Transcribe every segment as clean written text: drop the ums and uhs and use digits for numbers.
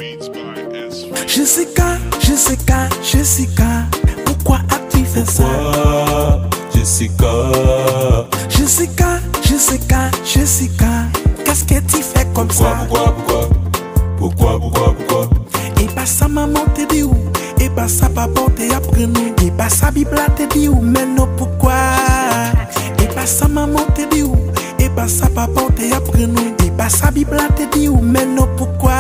Jessica, Jessica, Jessica, pourquoi as-tu fait ça? Jessica, Jessica, Jessica, Jessica, qu'est-ce que tu fais comme ça? Pourquoi? Et pas ça maman te dit où? Et pas ça papa te appris nous? Et pas ça Bible te dit où? Mais non pourquoi? Et pas ça maman te dit où? Et pas ça papa te appris nous? Et pas ça Bible te dit où? Mais non pourquoi?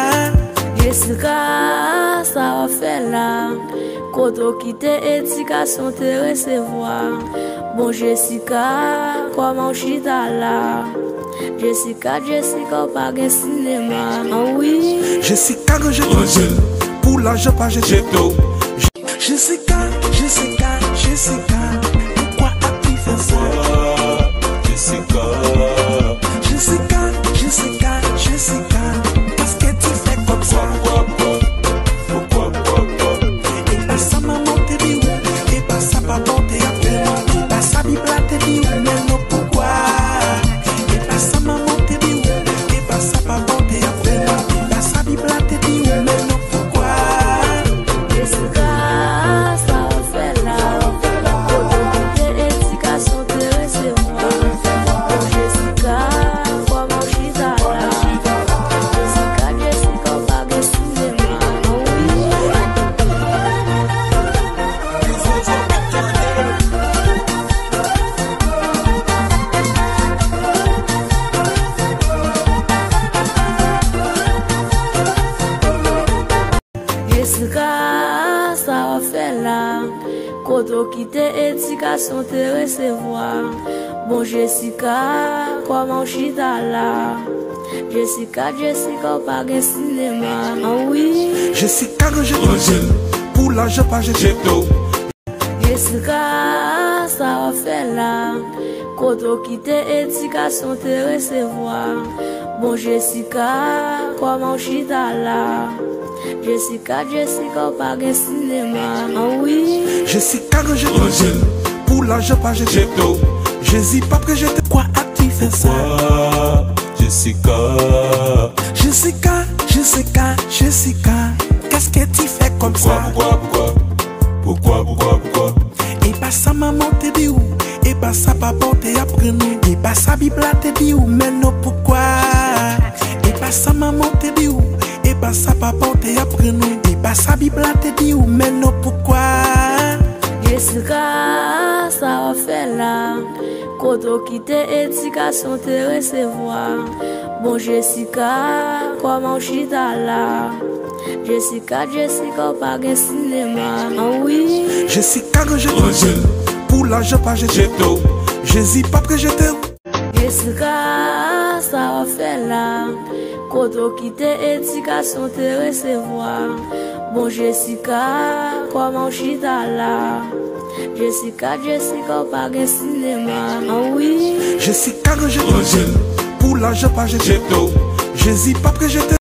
Jessica, ça va faire là. Quand on quitte l'éducation, te recevoir. Bon Jessica, comment chita là? Jessica, pas de cinéma. Ah oui. Jessica, que je te pour l'argent pas j'ai tout. Jessica, Jessica, Jessica, pourquoi as-tu fait ça? Jessica, Jessica, Jessica, Jessica, qu'est-ce que tu fais comme ça? pourquoi? Et pas ça maman te dit où? Et pas ça papa te appris. Et pas ça Bible te dit où? Mais non pourquoi? Et pas ça maman te dit où? Et pas ça papa te appris. Et pas ça Bible te dit où? Mais non pourquoi? Jessica, ça va faire là. Quand on quitte l'éducation, te recevoir. Bon Jessica, comment chita là? Jessica, pas de cinéma. Ah oui. Jessica, ça va faire là. Quand on quitte l'éducation, te recevoir. Bon Jessica, comment chita là? Jessica, pas de cinéma. Ah oui. Jessica, que je te pour l'argent pas j'ai tout. Jessica, ça va faire là. Quand on quitte l'éducation, te recevoir. Bon Jessica, comment chita là? Jessica, pas de cinéma. Ah oui. Jessica, que je te pour l'argent pas j'ai tout. Jésus, pas que je te quoi as-tu fait ça? Jessica, Jessica, Jessica, Jessica, qu'est-ce que tu fais comme ça? pourquoi? Et pas ça maman te dit où? Et pas ça papa te appris nous? Et pas ça Bible te dit où? Mais non pourquoi? Et pas ça maman te dit où? Et pas ça papa te appris nous? Et pas ça Bible te dit où? Mais non pourquoi? Jessica, ça va faire là. Quand on quitte l'éducation, te recevoir. Bon Jessica, comment chita là? Jessica, pas de cinéma. Ah oui. Jessica, que je te pour l'argent pas j'ai tout. Jésus, pas que je te Jessica, ça va faire là. Quand on quitte l'éducation, te recevoir. Bon Jessica, comment chita là? Jessica, pas de cinéma. Ah oui. Jessica, que je te pour l'argent pas j'ai tout. Jésus, pas que je te